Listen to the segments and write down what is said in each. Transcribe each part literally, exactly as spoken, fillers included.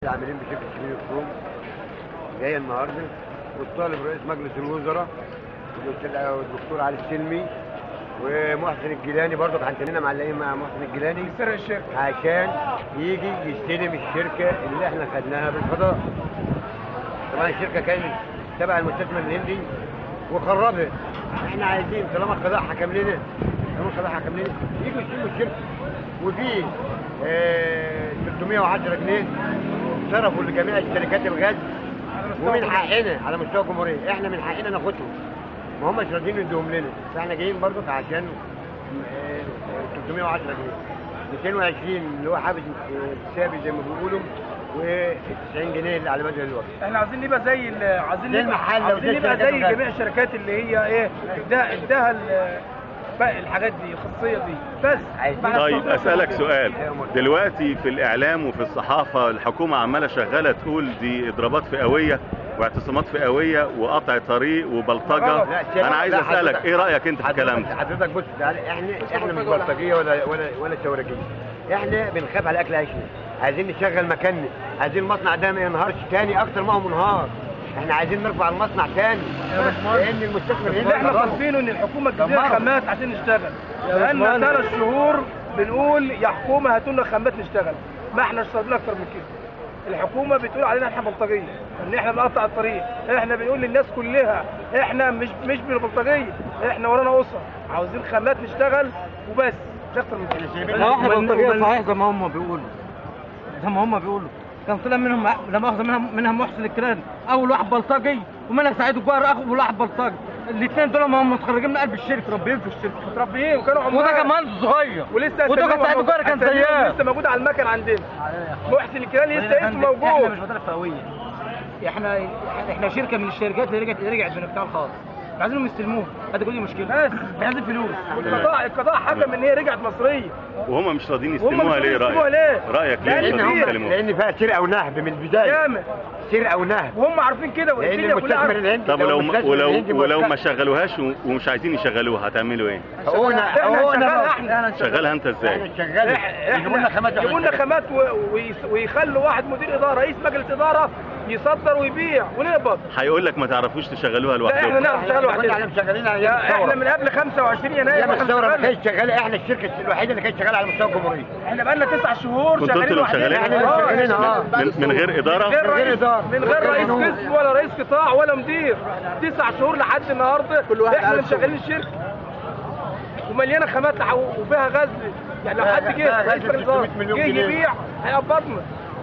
عاملين بشكل كبير الصوم جاي النهارده والطالب رئيس مجلس الوزراء والدكتور علي السلمي ومحسن الجيلاني برضه عندنا معلقين مع محسن الجيلاني سر الشركه عشان يجي يستلم الشركه اللي احنا خدناها بالفضاء. طبعا الشركه كانت تبع المستثمر الهندي وخربها. احنا عايزين طالما القضاء حكم لنا طالما القضاء حكم لنا يجوا يستلموا الشركه. وفي اه ثلاثمائة وعشرة جنيه صرفوا لجميع الشركات الغاز ومن حقنا على مستوى الجمهوريه احنا من حقنا ناخدهم. ما هماش راضيين يدوهم لنا، فاحنا جايين برضه عشان ثلاثمائة وعشرة جنيه مئتين وعشرين اللي هو حافز ثابت زي ما بيقولوا و90 جنيه اللي على مدى الوقت. احنا عايزين نبقى زي عايزين زي نبقى المحل عايزين نبقى زي جميع الشركات اللي هي ايه اداها اداها باقي الحاجات دي الخصوصيه دي بس. طيب اسالك سؤال، دلوقتي في الاعلام وفي الصحافه الحكومه عماله شغاله تقول دي اضرابات فئويه واعتصامات فئويه وقطع طريق وبلطجه. انا عايز اسالك ايه رايك انت في الكلام ده؟ حضرتك بص احنا احنا مش بلطجيه ولا ولا ولا ثورجيه، احنا بنخاف على اكل عيشنا، عايزين نشغل مكاننا، عايزين المصنع ده ما ينهارش تاني اكتر ما هو منهار. احنا عايزين نرفع المصنع تاني لان المستثمر اللي احنا طالبينه ان الحكومه تدينا خامات عشان نشتغل. بقالنا ثلاث شهور بنقول يا حكومه هاتوا لنا خامات نشتغل، ما احناش صادرين اكتر من كده. الحكومه بتقول علينا احنا بلطجيه ان احنا بنقطع الطريق، احنا بنقول للناس كلها احنا مش مش بالبلطجيه، احنا ورانا اسره عاوزين خامات نشتغل وبس مش اكتر من كده. لو احنا بلطجيه صحيح زي ما هم بيقولوا زي ما هم بيقولوا كان طلع منهم لا مؤاخذه منها منها محسن الكيلاني اول واحد بلطجي ومنها سعيد الجوهري اول واحد بلطجي. الاثنين دول هم متخرجين من قلب الشركه ربيين في الشركه متربيين وكانوا عمال وده كمان صغير ولسه وده كان سعيد الجوهري كان زياه لسه موجود على المكن عندنا. محسن الكيلاني لسه اسمه موجود. احنا مش مدارس فئويه، احنا احنا شركه من الشركات اللي رجعت رجعت بنفتح الخاص عايزينهم يستلموه. هذه كل مشكله بس احنا عايزين فلوس. والقضاء القضاء حكم ان هي رجعت مصريه وهم مش راضيين يستلموها. ليه رايك؟ ليه؟ رايك ليه مش راضيين يستلموها؟ لان فيها سرقه ونهب من البدايه. جامد سرقه ونهب وهم عارفين كده والدنيا كلها عارفه. طب ولو ولو ولو ما شغلوهاش ومش عايزين يشغلوها هتعملوا ايه؟ حقوقنا حقوقنا احنا شغلها انت ازاي؟ شغال يجيبوا لنا خامات يجيبوا لنا خامات ويخلوا واحد مدير اداره رئيس مجلس اداره يصدر ويبيع ونقبض. هيقول لك ما تعرفوش تشغلوها لوحدكم. احنا نعرف نشتغل لوحدنا. احنا مشغلين احنا من قبل خمسة وعشرين يناير احنا الثوره ما كانتش شغاله. احنا الشركه الوحيده اللي كانت شغاله على مستوى الجمهوريه. احنا بقى لنا تسع شهور شغالين لوحدنا. احنا شغالين اه من غير اداره من غير اداره من غير رئيس قسم ولا رئيس قطاع ولا مدير. تسع شهور لحد النهارده احنا اللي مشغلين الشركه ومليانه خامات وفيها غزل. يعني لو حد جه رئيس الاداره جه يبيع هيقبضنا.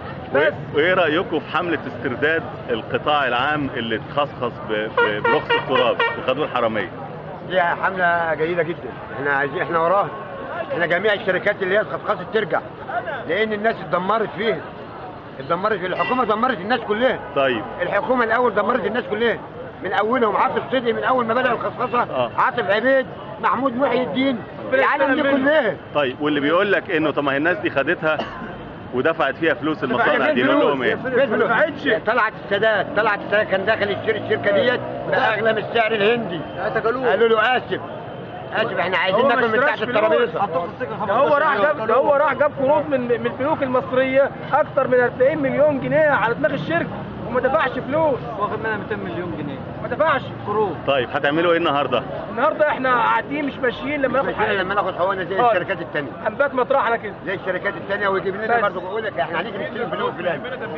وايه رايكم في حمله استرداد القطاع العام اللي اتخصص برخص التراب وخدوه الحراميه؟ دي حمله جيده جدا. احنا عايزين احنا وراها. احنا جميع الشركات اللي هي اتخصصت ترجع لان الناس اتدمرت فيها. اتدمرت فيها الحكومه، دمرت الناس كلها. طيب الحكومه الاول دمرت الناس كلها من اولهم. عاطف صدقي من اول ما بدا الخصخصه آه. عاطف عبيد محمود محي الدين العالم دي كلها. طيب واللي بيقول لك انه طب ما الناس دي خدتها ودفعت فيها فلوس المصانع دي نقول لهم ايه؟ طلعت السادات طلعت السادات كان داخل يشتري الشركه ديت باغلى من السعر الهندي. قالوا له اسف اسف احنا عايزين ناكل من تحت الترابيزه. هو راح جاب هو راح جاب قروض من من البنوك المصريه اكثر من أربعين مليون جنيه على دماغ الشركه وما دفعش فلوس. واخد منها مئتين مليون جنيه ما دفعش قروض. طيب هتعملوا ايه النهارده؟ النهارده احنا قاعدين مش ماشيين لما ناخد حقنا لما ناخد حقوقنا زي الشركات الثانيه. هنبات مطرحنا كده زي الشركات الثانيه ويجيب لنا برضه بقول لك احنا هنيجي نستلم في اليوم الفلاني.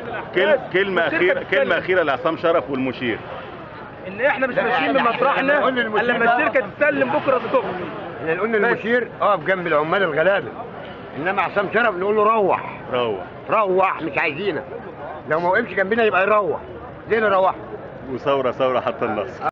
كلمه اخيره كلمه اخيره لعصام شرف والمشير. ان احنا مش ماشيين بمطرحنا الا لما الشركه تسلم بكره الصبح. احنا قلنا للمشير اقف جنب العمال الغلابه، انما عصام شرف نقول له روح روح روح مش عايزينك. لو ما وقفش جنبنا يبقى يروح زي اللي روحه. وثوره ثوره حتى النصر.